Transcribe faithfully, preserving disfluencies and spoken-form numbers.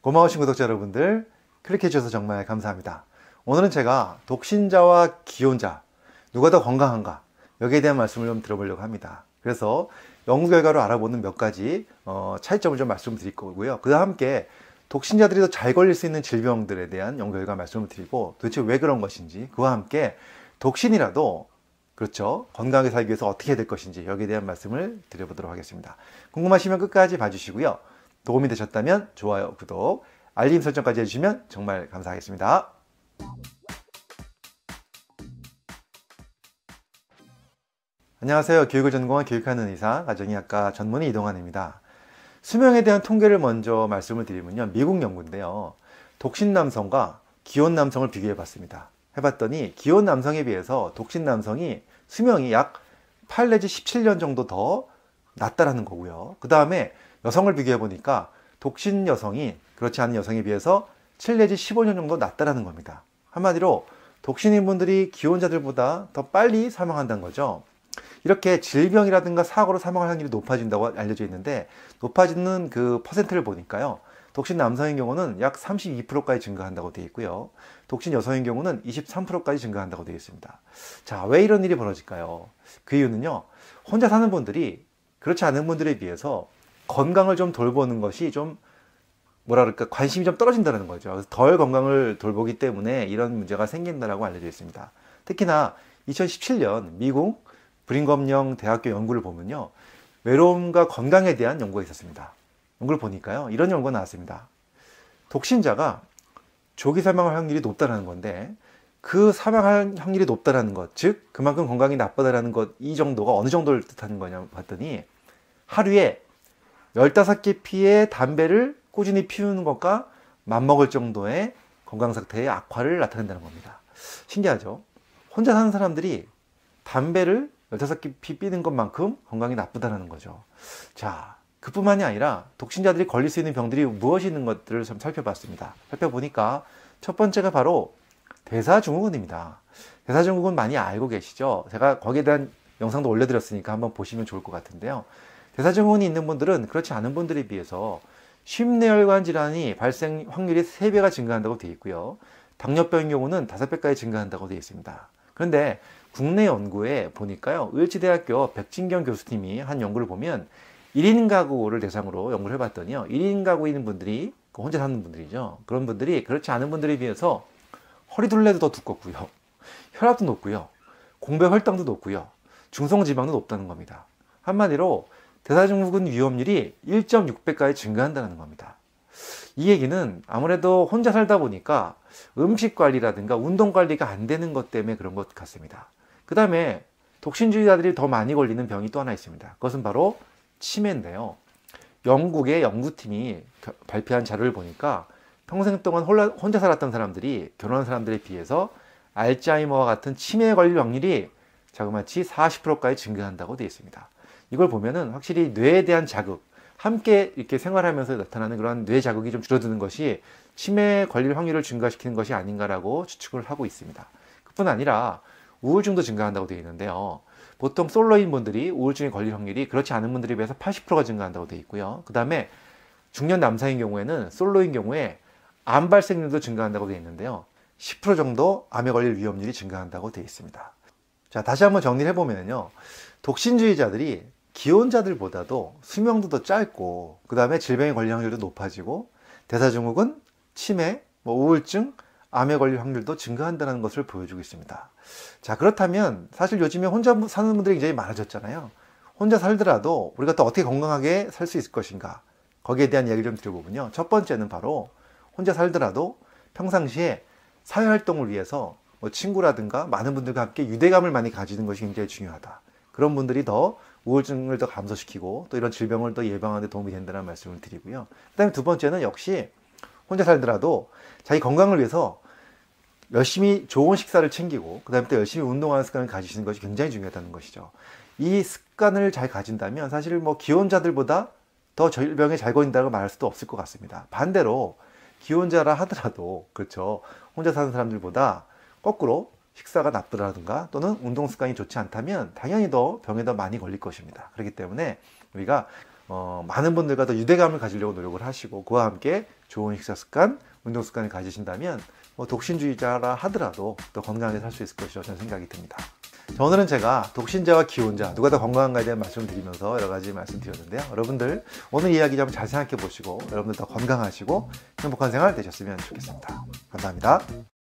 고마우신 구독자 여러분들, 클릭해 주셔서 정말 감사합니다. 오늘은 제가 독신자와 기혼자 누가 더 건강한가, 여기에 대한 말씀을 좀 들어보려고 합니다. 그래서 연구 결과로 알아보는 몇 가지 어, 차이점을 좀 말씀드릴 거고요. 그와 함께 독신자들이 더 잘 걸릴 수 있는 질병들에 대한 연구 결과 말씀을 드리고, 도대체 왜 그런 것인지, 그와 함께 독신이라도 그렇죠 건강하게 살기 위해서 어떻게 해야 될 것인지, 여기에 대한 말씀을 드려보도록 하겠습니다. 궁금하시면 끝까지 봐주시고요. 도움이 되셨다면 좋아요, 구독, 알림 설정까지 해주시면 정말 감사하겠습니다. 안녕하세요. 교육을 전공한 교육하는 의사, 가정의학과 전문의 이동환입니다. 수명에 대한 통계를 먼저 말씀을 드리면요, 미국 연구인데요, 독신 남성과 기혼 남성을 비교해 봤습니다. 해봤더니 기혼 남성에 비해서 독신 남성이 수명이 약 팔 내지 십칠 년 정도 더 낫다라는 거고요. 그 다음에 여성을 비교해 보니까 독신 여성이 그렇지 않은 여성에 비해서 칠 내지 십오 년 정도 낫다라는 겁니다. 한마디로 독신인 분들이 기혼자들보다 더 빨리 사망한다는 거죠. 이렇게 질병이라든가 사고로 사망할 확률이 높아진다고 알려져 있는데, 높아지는 그 퍼센트를 보니까요, 독신 남성인 경우는 약 삼십이 퍼센트까지 증가한다고 되어 있고요, 독신 여성인 경우는 이십삼 퍼센트까지 증가한다고 되어 있습니다. 자, 왜 이런 일이 벌어질까요? 그 이유는요, 혼자 사는 분들이 그렇지 않은 분들에 비해서 건강을 좀 돌보는 것이 좀 뭐라 그럴까, 관심이 좀 떨어진다는 거죠. 그래서 덜 건강을 돌보기 때문에 이런 문제가 생긴다라고 알려져 있습니다. 특히나 이천십칠 년 미국 브링검영 대학교 연구를 보면요, 외로움과 건강에 대한 연구가 있었습니다. 연구를 보니까요, 이런 연구가 나왔습니다. 독신자가 조기 사망할 확률이 높다는 건데, 그 사망할 확률이 높다는 것, 즉 그만큼 건강이 나쁘다는 것, 이 정도가 어느 정도를 뜻하는 거냐 봤더니, 하루에 열다섯 개 피의 담배를 꾸준히 피우는 것과 맞먹을 정도의 건강 상태의 악화를 나타낸다는 겁니다. 신기하죠? 혼자 사는 사람들이 담배를 열다섯 개 피 피는 것만큼 건강이 나쁘다는 거죠. 자, 그뿐만이 아니라 독신자들이 걸릴 수 있는 병들이 무엇이 있는 것들을 좀 살펴봤습니다. 살펴보니까 첫 번째가 바로 대사증후군입니다. 대사증후군 많이 알고 계시죠? 제가 거기에 대한 영상도 올려드렸으니까 한번 보시면 좋을 것 같은데요. 대사증후군이 있는 분들은 그렇지 않은 분들에 비해서 심뇌혈관 질환이 발생 확률이 세 배가 증가한다고 되어 있고요, 당뇨병인 경우는 다섯 배까지 증가한다고 되어 있습니다. 그런데 국내 연구에 보니까요, 을지대학교 백진경 교수님이 한 연구를 보면 일 인 가구를 대상으로 연구를 해봤더니요, 일 인 가구에 있는 분들이, 혼자 사는 분들이죠, 그런 분들이 그렇지 않은 분들에 비해서 허리둘레도 더 두껍고요, 혈압도 높고요, 공배 혈당도 높고요, 중성지방도 높다는 겁니다. 한마디로 대사증후군 위험률이 일 점 육 배까지 증가한다는 겁니다. 이 얘기는 아무래도 혼자 살다 보니까 음식 관리라든가 운동 관리가 안 되는 것 때문에 그런 것 같습니다. 그 다음에 독신주의자들이 더 많이 걸리는 병이 또 하나 있습니다. 그것은 바로 치매인데요, 영국의 연구팀이 발표한 자료를 보니까 평생 동안 혼자 살았던 사람들이 결혼한 사람들에 비해서 알츠하이머와 같은 치매에 걸릴 확률이 자그마치 사십 퍼센트까지 증가한다고 되어 있습니다. 이걸 보면은 확실히 뇌에 대한 자극, 함께 이렇게 생활하면서 나타나는 그런 뇌 자극이 좀 줄어드는 것이 치매에 걸릴 확률을 증가시키는 것이 아닌가라고 추측을 하고 있습니다. 그뿐 아니라 우울증도 증가한다고 되어 있는데요, 보통 솔로인 분들이 우울증에 걸릴 확률이 그렇지 않은 분들에 비해서 팔십 퍼센트가 증가한다고 되어 있고요, 그 다음에 중년 남성인 경우에는, 솔로인 경우에 암 발생률도 증가한다고 되어 있는데요, 십 퍼센트 정도 암에 걸릴 위험률이 증가한다고 되어 있습니다. 자, 다시 한번 정리를 해보면요, 독신주의자들이 기혼자들보다도 수명도 더 짧고, 그 다음에 질병에 걸릴 확률도 높아지고, 대사증후군, 치매, 뭐 우울증, 암에 걸릴 확률도 증가한다는 것을 보여주고 있습니다. 자, 그렇다면 사실 요즘에 혼자 사는 분들이 굉장히 많아졌잖아요. 혼자 살더라도 우리가 또 어떻게 건강하게 살 수 있을 것인가, 거기에 대한 이야기를 좀 드려보면요, 첫 번째는 바로 혼자 살더라도 평상시에 사회활동을 위해서 뭐 친구라든가 많은 분들과 함께 유대감을 많이 가지는 것이 굉장히 중요하다. 그런 분들이 더 우울증을 더 감소시키고 또 이런 질병을 더 예방하는 데 도움이 된다는 말씀을 드리고요. 그 다음에 두 번째는 역시 혼자 살더라도 자기 건강을 위해서 열심히 좋은 식사를 챙기고, 그 다음에 또 열심히 운동하는 습관을 가지시는 것이 굉장히 중요하다는 것이죠. 이 습관을 잘 가진다면 사실 뭐 기혼자들보다 더 질병에 잘 걸린다고 말할 수도 없을 것 같습니다. 반대로 기혼자라 하더라도, 그렇죠, 혼자 사는 사람들보다 거꾸로 식사가 나쁘다든가 또는 운동 습관이 좋지 않다면 당연히 더 병에 더 많이 걸릴 것입니다. 그렇기 때문에 우리가 어, 많은 분들과 더 유대감을 가지려고 노력을 하시고 그와 함께 좋은 식사 습관, 운동 습관을 가지신다면 뭐 독신주의자라 하더라도 더 건강하게 살 수 있을 것이라고 저는 생각이 듭니다. 자, 오늘은 제가 독신자와 기혼자 누가 더 건강한가에 대한 말씀을 드리면서 여러 가지 말씀드렸는데요. 여러분들 오늘 이야기 좀 잘 생각해 보시고 여러분들 더 건강하시고 행복한 생활 되셨으면 좋겠습니다. 감사합니다.